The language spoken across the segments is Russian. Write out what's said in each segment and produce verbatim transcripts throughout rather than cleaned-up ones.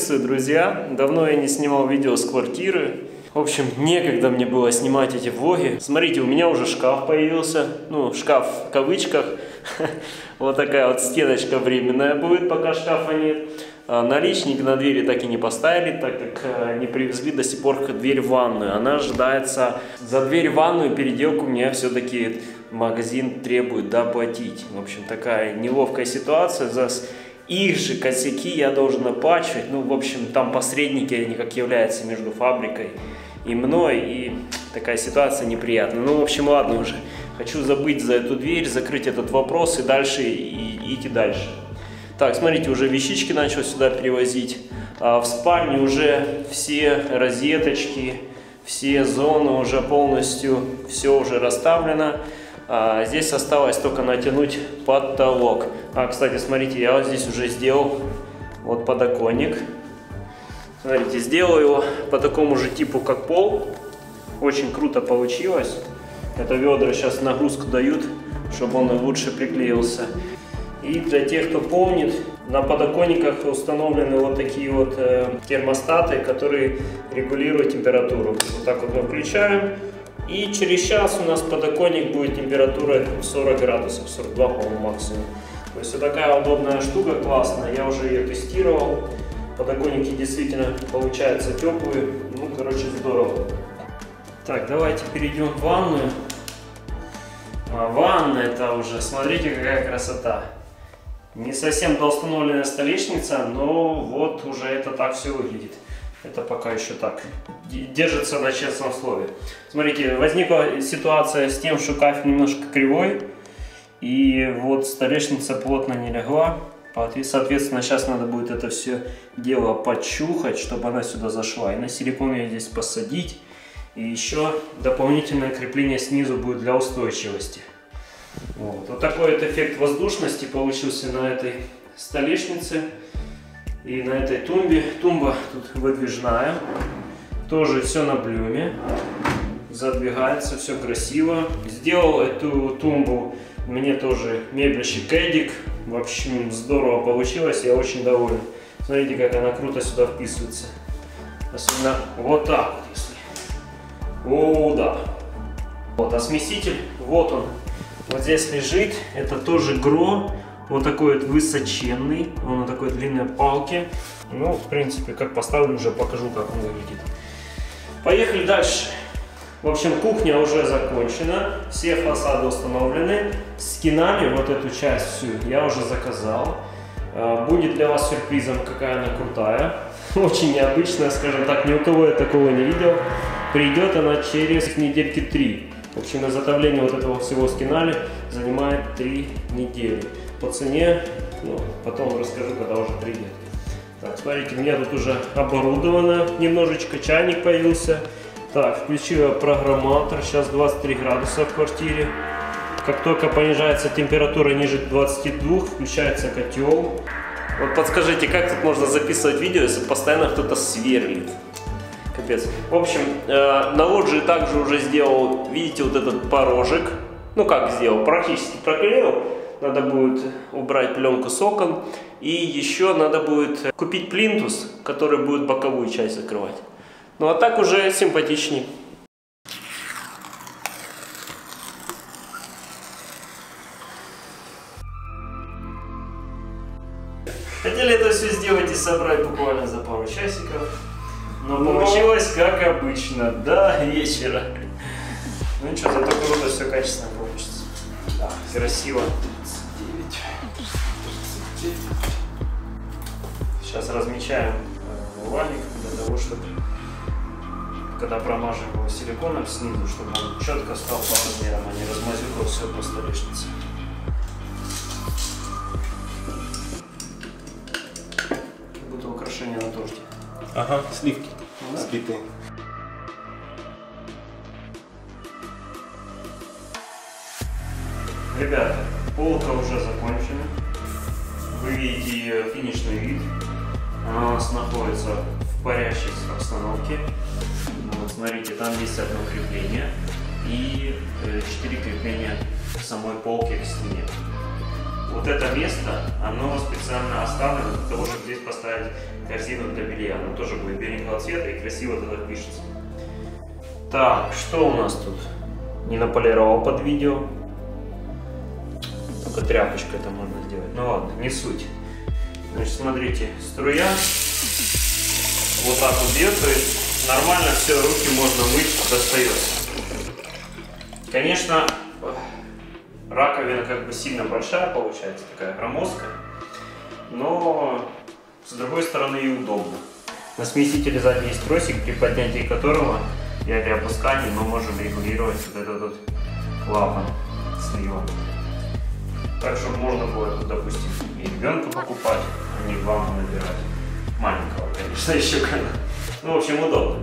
Приветствую, друзья! Давно я не снимал видео с квартиры. В общем, некогда мне было снимать эти влоги. Смотрите, у меня уже шкаф появился. Ну, шкаф в кавычках. Вот такая вот стеночка временная будет, пока шкафа нет. Наличник на двери так и не поставили, так как не привезли до сих пор дверь в ванную. Она ожидается. За дверь в ванную переделку мне все-таки магазин требует доплатить. В общем, такая неловкая ситуация. За их же косяки я должен оплачивать. Ну, в общем, там посредники они как являются между фабрикой и мной. И такая ситуация неприятная. Ну, в общем, ладно уже. Хочу забыть за эту дверь, закрыть этот вопрос и дальше и идти дальше. Так, смотрите, уже вещички начал сюда перевозить. А в спальне уже все розеточки, все зоны уже полностью, все уже расставлено. А здесь осталось только натянуть потолок. А, кстати, смотрите, я вот здесь уже сделал вот подоконник. Смотрите, сделал его по такому же типу, как пол. Очень круто получилось. Это ведра сейчас нагрузку дают, чтобы он лучше приклеился. И для тех, кто помнит, на подоконниках установлены вот такие вот э, термостаты, которые регулируют температуру. Вот так вот мы включаем. И через час у нас подоконник будет температура сорок градусов, сорок два, по-моему, максимум. То есть вот такая удобная штука, классная. Я уже ее тестировал. Подоконники действительно получаются теплые. Ну, короче, здорово. Так, давайте перейдем в ванную. А ванна это уже, смотрите, какая красота. Не совсем доустановленная столешница, но вот уже это так все выглядит. Это пока еще так. Держится на честном слове. Смотрите, возникла ситуация с тем, что кафель немножко кривой. И вот столешница плотно не легла. Соответственно, сейчас надо будет это все дело почухать, чтобы она сюда зашла. И на силикон ее здесь посадить. И еще дополнительное крепление снизу будет для устойчивости. Вот, вот такой вот эффект воздушности получился на этой столешнице и на этой тумбе. Тумба тут выдвижная, тоже все на блюме, задвигается, все красиво. Сделал эту тумбу мне тоже мебельщик Эдик. В общем, здорово получилось, я очень доволен. Смотрите, как она круто сюда вписывается. Особенно вот так вот, если. О, да. Вот, а смеситель, вот он. Вот здесь лежит, это тоже ГРО, вот такой вот высоченный, он на такой длинной палке. Ну, в принципе, как поставлю, уже покажу, как он выглядит. Поехали дальше. В общем, кухня уже закончена, все фасады установлены. С кинами вот эту часть всю я уже заказал. Будет для вас сюрпризом, какая она крутая. Очень необычная, скажем так, ни у кого я такого не видел. Придет она через недельки три. В общем, изготовление вот этого всего скинали занимает три недели. По цене, ну, потом расскажу, когда уже придет. Так, смотрите, у меня тут уже оборудовано немножечко, чайник появился. Так, включила программатор, сейчас двадцать три градуса в квартире. Как только понижается температура ниже двадцати двух, включается котел. Вот подскажите, как тут можно записывать видео, если постоянно кто-то сверлит? Капец. В общем, э, на лоджии также уже сделал, видите, вот этот порожек. Ну как сделал, практически проклеил. Надо будет убрать пленку с окон. И еще надо будет купить плинтус, который будет боковую часть закрывать. Ну а так уже симпатичней. Хотели это все сделать и собрать буквально за пару часиков. Но получилось как обычно, до вечера. Ну ничего, зато круто, все качественно получится. Да, красиво. Сейчас размечаем валик для того, чтобы, когда промажем его силиконом снизу, чтобы он четко стал по размерам, а не размазюкал все по столешнице. Как будто украшение на торте. Ага, сливки. Да. Сбитые. Ребята, полка уже закончена. Вы видите ее финишный вид. Она у нас находится в парящей обстановке. Вот, смотрите, там есть одно крепление и четыре крепления к самой полке к стене. вот это место, оно специально оставлено для того, чтобы здесь поставить корзину для белья. Оно тоже будет беленького цвета и красиво тогда пишется. Так, что у нас тут? Не наполировал под видео. Только тряпочкой это можно сделать. Ну ладно, не суть. Значит, смотрите, струя вот так вот бьет, то есть нормально все, руки можно мыть, достается. Конечно, раковина как бы сильно большая получается, такая громоздкая, но с другой стороны и удобно. На смесителе сзади есть тросик, при поднятии которого и при опускании мы можем регулировать вот этот вот клапан слива. Так, чтобы можно было, допустим, и ребенка покупать, а не ванну набирать. Маленького, конечно, еще когда. Ну, в общем, удобно.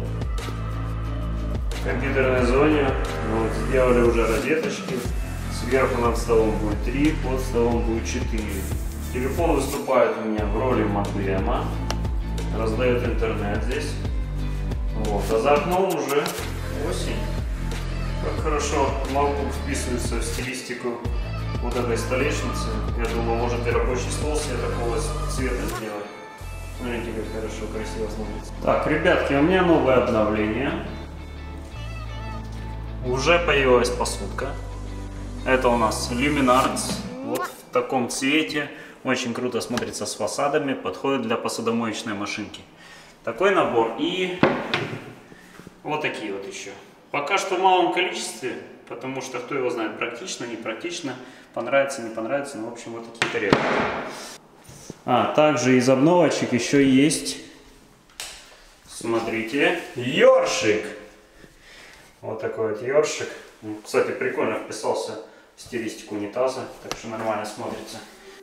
В компьютерной зоне мы вот сделали уже розеточки. Сверху над столом будет три, под столом будет четыре. Телефон выступает у меня в роли модема. Раздает интернет здесь. Вот. А за окном уже осень. Как хорошо MacBook вписывается в стилистику вот этой столешницы. Я думаю, может и рабочий стол себе такого цвета сделать. Смотрите, как хорошо, красиво смотрится. Так, ребятки, у меня новое обновление. Уже появилась посудка. Это у нас Luminarts. Вот в таком цвете. Очень круто смотрится с фасадами. Подходит для посудомоечной машинки. Такой набор. И вот такие вот еще. Пока что в малом количестве. Потому что кто его знает, практично, не практично. Понравится, не понравится. Ну, в общем, вот такие тарелки. А, также из обновочек еще есть, смотрите, ёршик. Вот такой вот ёршик. Кстати, прикольно вписался в стилистику унитаза, так что нормально смотрится.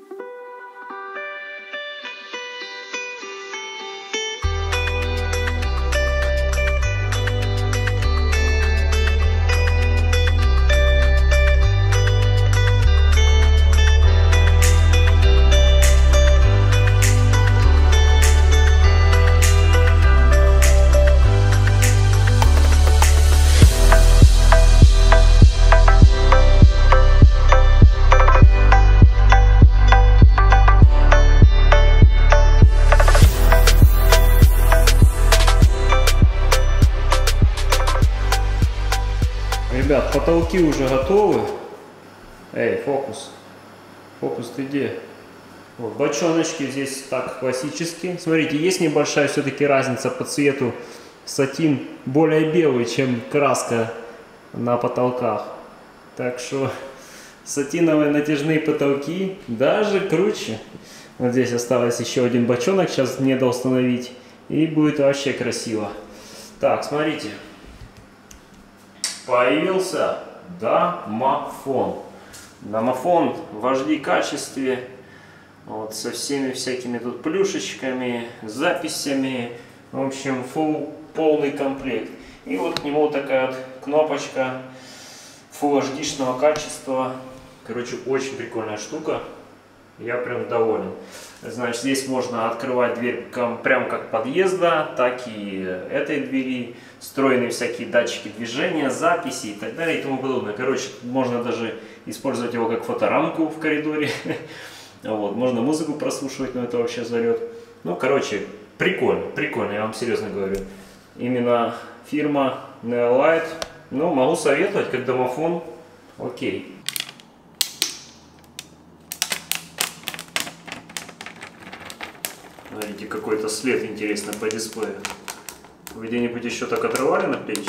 Ребят, потолки уже готовы. Эй, фокус. Фокус, ты где? Вот, бочоночки здесь так классические. Смотрите, есть небольшая все-таки разница по цвету. Сатин более белый, чем краска на потолках. Так что сатиновые натяжные потолки даже круче. Вот здесь осталось еще один бочонок. Сейчас мне надо установить. И будет вообще красиво. Так, смотрите. Появился домофон. Домофон в эйч ди качестве. Вот, со всеми всякими тут плюшечками, записями. В общем, full, полный комплект. И вот к нему такая вот кнопочка Full эйч ди-шного качества. Короче, очень прикольная штука. Я прям доволен. Значит, здесь можно открывать дверь прям как подъезда, так и этой двери. Встроенные всякие датчики движения, записи и так далее и тому подобное. Короче, можно даже использовать его как фоторамку в коридоре. Вот, можно музыку прослушивать, но это вообще залет. Ну, короче, прикольно, прикольно, я вам серьезно говорю. Именно фирма Neolite. Ну, могу советовать, как домофон. Окей. Смотрите, какой-то след интересный по дисплею. Вы где-нибудь еще так отрывали на плечи?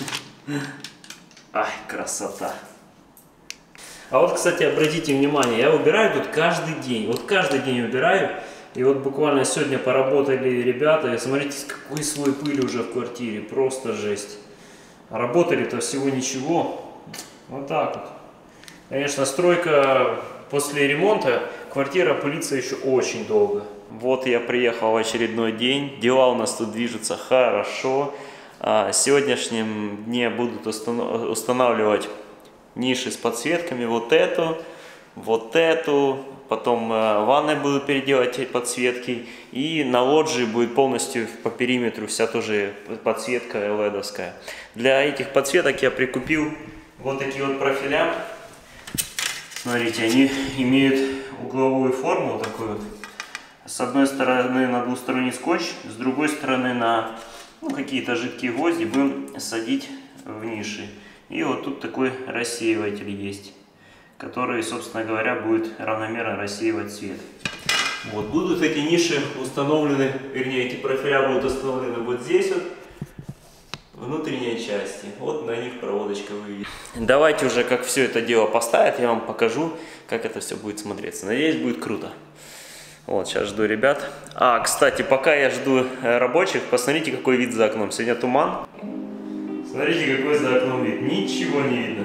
Ай, красота. А вот, кстати, обратите внимание, я убираю тут каждый день. Вот каждый день убираю. И вот буквально сегодня поработали ребята. И смотрите, какой слой пыли уже в квартире. Просто жесть. А работали-то всего ничего. Вот так вот. Конечно, стройка после ремонта, квартира пылится еще очень долго. Вот я приехал в очередной день. Дела у нас тут движутся хорошо. В сегодняшнем дне будут устанавливать ниши с подсветками. Вот эту, вот эту. Потом в ванной буду переделать подсветки. И на лоджии будет полностью по периметру вся тоже подсветка эл и ди-овская. Для этих подсветок я прикупил вот такие вот профиля. Смотрите, они имеют угловую форму такую. С одной стороны на двусторонний скотч, с другой стороны на ну, какие-то жидкие гвозди будем садить в ниши. И вот тут такой рассеиватель есть, который, собственно говоря, будет равномерно рассеивать свет. Вот, будут эти ниши установлены, вернее, эти профиля будут установлены вот здесь вот, внутренней части. Вот на них проводочка выведена. Давайте уже, как все это дело поставят, я вам покажу, как это все будет смотреться. Надеюсь, будет круто. Вот, сейчас жду ребят. А, кстати, пока я жду рабочих, посмотрите, какой вид за окном. Сегодня туман. Смотрите, какой за окном вид. Ничего не видно.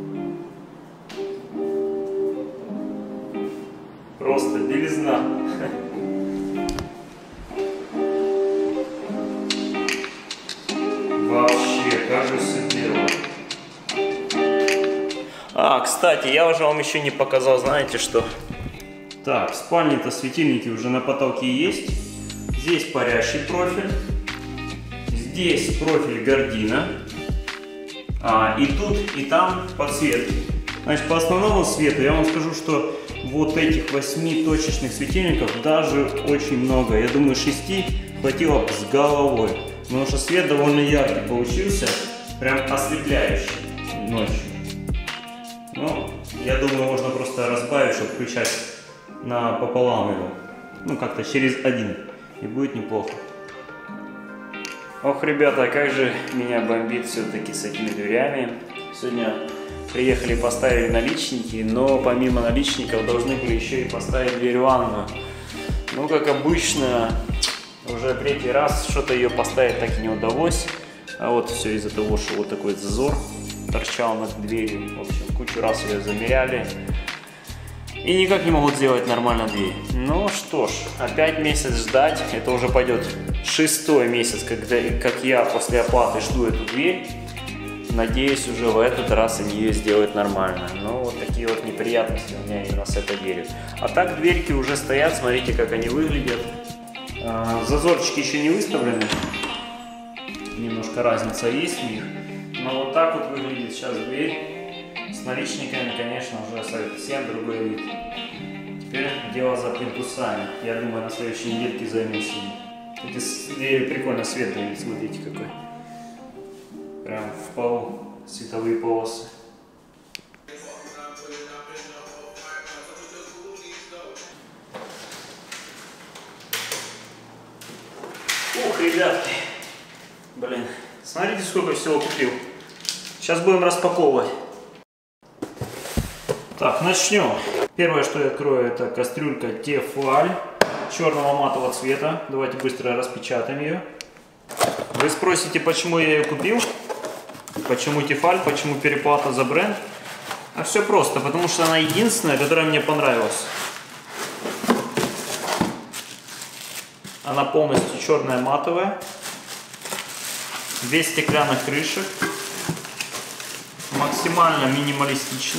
Просто белизна. Вообще, как же все дело. А, кстати, я уже вам еще не показал, знаете что? Так, в спальне-то светильники уже на потолке есть. Здесь парящий профиль. Здесь профиль гардина. А, и тут, и там подсветки. Значит, по основному свету я вам скажу, что вот этих восьми точечных светильников даже очень много. Я думаю, шести хватило бы с головой. Потому что свет довольно яркий получился. Прям ослепляющий ночью. Ну, я думаю, можно просто разбавить, чтобы включать напополам его. Ну, как-то через один. И будет неплохо. Ох, ребята, как же меня бомбит все-таки с этими дверями. Сегодня приехали, поставили наличники, но помимо наличников должны были еще и поставить дверь в ванную. Ну, как обычно, уже третий раз что-то ее поставить так и не удалось. А вот все из-за того, что вот такой зазор торчал над дверью. В общем, кучу раз ее замеряли. И никак не могут сделать нормально дверь. Ну что ж, опять месяц ждать. Это уже пойдет шестой месяц, когда, как я после оплаты жду эту дверь. Надеюсь, уже в этот раз они ее сделают нормально. Но вот такие вот неприятности у меня именно с этой дверью. А так дверьки уже стоят, смотрите, как они выглядят. Зазорчики еще не выставлены. Немножко разница есть в них. Но вот так вот выглядит сейчас дверь. С наличниками, конечно, уже совсем другой вид. Теперь дело за плинтусами. Я думаю, на следующей недельке займемся. Эти двери прикольно свет дают, смотрите какой. Прям в полу световые полосы. Ух, ребятки. Блин, смотрите, сколько всего купил. Сейчас будем распаковывать. Так, начнем. Первое, что я открою, это кастрюлька Тефаль черного матового цвета. Давайте быстро распечатаем ее. Вы спросите, почему я ее купил? Почему Тефаль? Почему переплата за бренд? А все просто, потому что она единственная, которая мне понравилась. Она полностью черная матовая. Без стеклянных крышек. Максимально минималистично.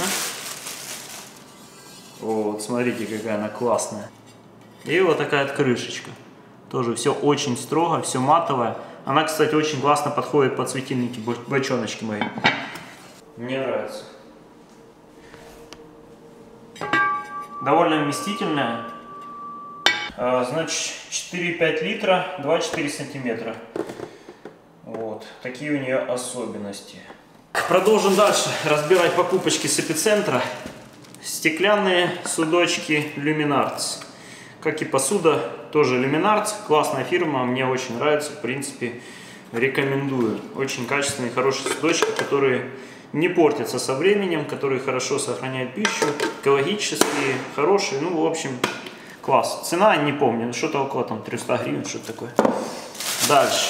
Вот, смотрите, какая она классная. И вот такая вот крышечка. Тоже все очень строго, все матовое. Она, кстати, очень классно подходит под светильники, бочоночки мои. Мне нравится. Довольно вместительная. Значит, четыре и пять литра, два и четыре сантиметра. Вот, такие у нее особенности. Продолжим дальше разбирать покупочки с эпицентра. Стеклянные судочки Luminarts. Как и посуда, тоже Luminarts. Классная фирма, мне очень нравится. В принципе, рекомендую. Очень качественные, хорошие судочки, которые не портятся со временем, которые хорошо сохраняют пищу, экологические, хорошие. Ну, в общем, класс. Цена, не помню, что-то около там триста гривен, что-то такое. Дальше.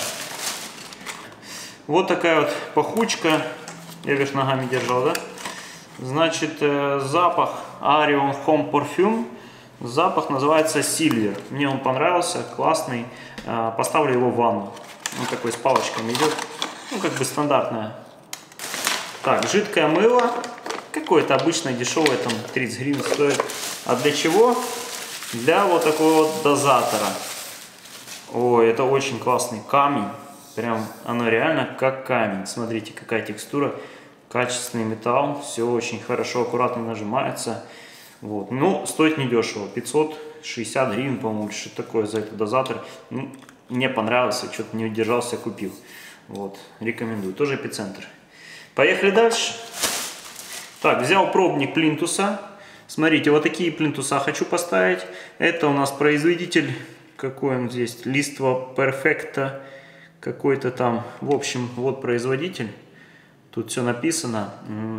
Вот такая вот пахучка. Я вверх ногами держал, да? Значит, э, запах Arion Home Perfume. Запах называется Silver. Мне он понравился, классный. Э, поставлю его в ванну. Он такой с палочками идет. Ну, как бы стандартная. Так, жидкое мыло. Какое-то обычное, дешевое, там тридцать гривен стоит. А для чего? Для вот такого вот дозатора. Ой, это очень классный камень. Прям оно реально как камень. Смотрите, какая текстура. Качественный металл, все очень хорошо, аккуратно нажимается. Вот. Ну, стоит недешево, пятьсот шестьдесят гривен, по-моему, что-то такое за этот дозатор. Ну, мне понравился, что-то не удержался, купил. Вот, рекомендую, тоже Эпицентр. Поехали дальше. Так, взял пробник плинтуса. Смотрите, вот такие плинтуса хочу поставить. Это у нас производитель, какой он здесь, Листва Перфекта, какой-то там, в общем, вот производитель. Тут все написано.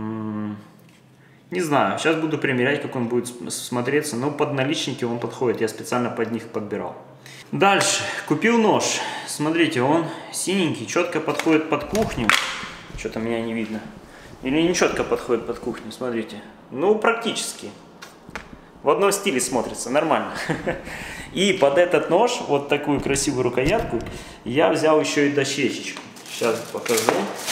Не знаю, сейчас буду примерять, как он будет смотреться, но под наличники он подходит, я специально под них подбирал. Дальше, купил нож. Смотрите, он синенький, четко подходит под кухню. Что-то меня не видно. Или не четко подходит под кухню, смотрите. Ну, практически. В одном стиле смотрится, нормально. И под этот нож, вот такую красивую рукоятку, я взял еще и дощечечку. Сейчас покажу.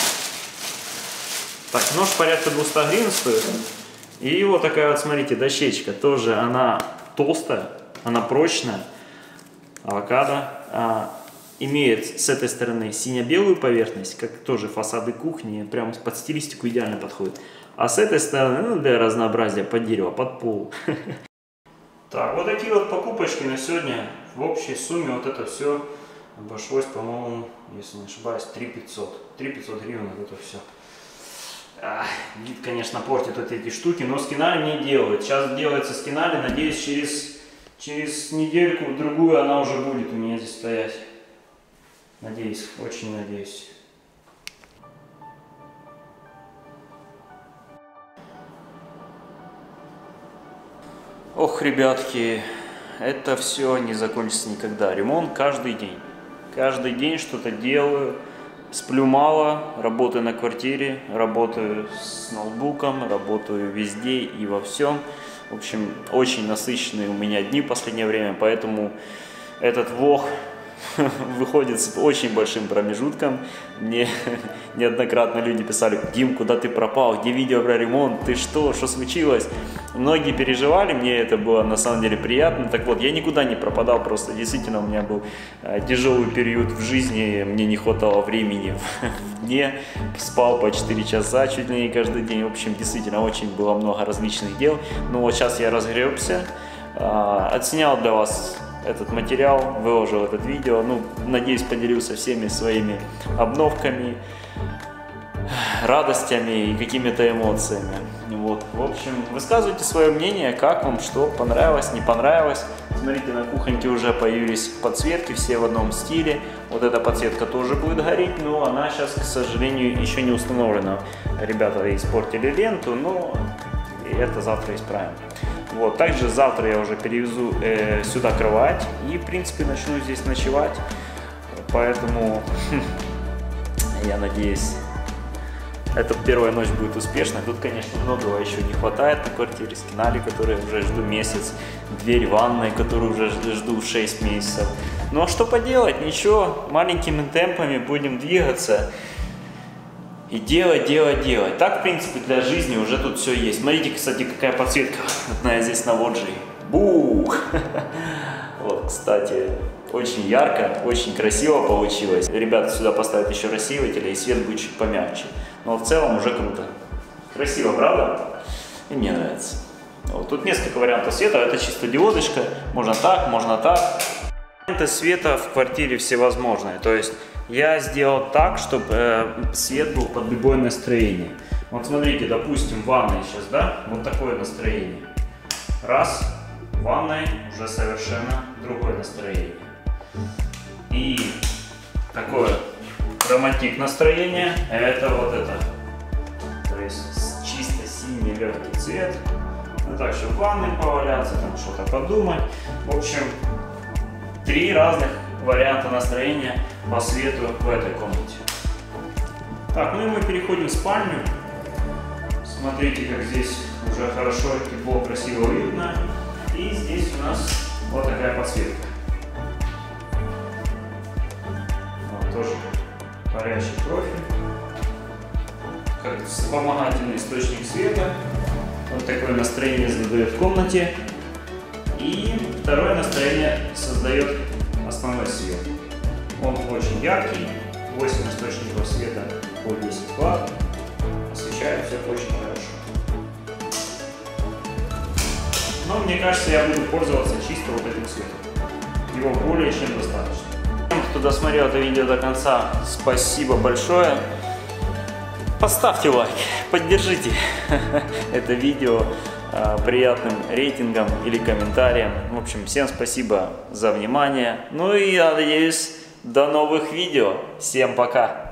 Так, нож порядка двухсот гривен стоит. И вот такая вот, смотрите, дощечка. Тоже она толстая, она прочная. Авокадо. А, имеет с этой стороны сине-белую поверхность, как тоже фасады кухни. Прям под стилистику идеально подходит. А с этой стороны, ну, для разнообразия, под дерево, под пол. Так, вот такие вот покупочки на сегодня. В общей сумме вот это все обошлось, по-моему, если не ошибаюсь, три тысячи пятьсот. три тысячи пятьсот гривен вот это все. Ах, вид, конечно, портит вот эти штуки, но скинали не делают. Сейчас делается скинали, надеюсь, через, через недельку, другую она уже будет у меня здесь стоять. Надеюсь, очень надеюсь. Ох, ребятки, это все не закончится никогда. Ремонт каждый день. Каждый день что-то делаю. Сплю мало, работаю на квартире, работаю с ноутбуком, работаю везде и во всем. В общем, очень насыщенные у меня дни в последнее время, поэтому этот влог выходит с очень большим промежутком. Мне неоднократно люди писали: Дим, куда ты пропал, где видео про ремонт, ты что, что случилось? Многие переживали, мне это было на самом деле приятно. Так вот, я никуда не пропадал, просто действительно у меня был тяжелый период в жизни, мне не хватало времени в дне, спал по четыре часа чуть ли не каждый день. В общем, действительно очень было много различных дел. Но вот сейчас я разгребся, отснял для вас этот материал, выложил это видео. Ну, надеюсь, поделился всеми своими обновками, радостями и какими-то эмоциями. Вот. В общем, высказывайте свое мнение, как вам, что понравилось, не понравилось. Смотрите, на кухоньке уже появились подсветки, все в одном стиле. Вот эта подсветка тоже будет гореть, но она сейчас, к сожалению, еще не установлена. Ребята испортили ленту, но это завтра исправим. Вот. Также завтра я уже перевезу э, сюда кровать и, в принципе, начну здесь ночевать. Поэтому я надеюсь, эта первая ночь будет успешной. Тут, конечно, многого еще не хватает на квартире. Скинали, которые уже жду месяц. Дверь ванной, которую уже жду шесть месяцев. Ну а что поделать? Ничего, маленькими темпами будем двигаться. И делать, делать, делать. Так, в принципе, для жизни уже тут все есть. Смотрите, кстати, какая подсветка. Одна здесь на лоджии. Бух! Вот, кстати, очень ярко, очень красиво получилось. Ребята сюда поставят еще рассеиватели, и свет будет чуть помягче. Но в целом уже круто. Красиво, правда? И мне нравится. Вот, тут несколько вариантов света. Это чисто диодочка. Можно так, можно так. Варианты света в квартире всевозможные. То есть я сделал так, чтобы э, свет был под любое настроение. Вот смотрите, допустим, в ванной сейчас, да, вот такое настроение. Раз, в ванной уже совершенно другое настроение. И такое романтик настроение, это вот это. То есть чисто синий легкий цвет. Ну так, чтобы в ванной поваляться, там что-то подумать. В общем, три разных варианта настроения по свету в этой комнате. Так, ну и мы переходим в спальню. Смотрите, как здесь уже хорошо, тепло, красиво видно. И здесь у нас вот такая подсветка. Вот, тоже горячий профиль. Как вспомогательный источник света. Вот такое настроение задает в комнате. И второе настроение создает основной свет. Он очень яркий, восемь источников света по десять ватт. освещает все очень хорошо. Но мне кажется, я буду пользоваться чисто вот этим цветом. Его более чем достаточно. Тем, кто досмотрел это видео до конца, спасибо большое. Поставьте лайк, поддержите это видео приятным рейтингом или комментарием. В общем, всем спасибо за внимание. Ну и я надеюсь, до новых видео. Всем пока!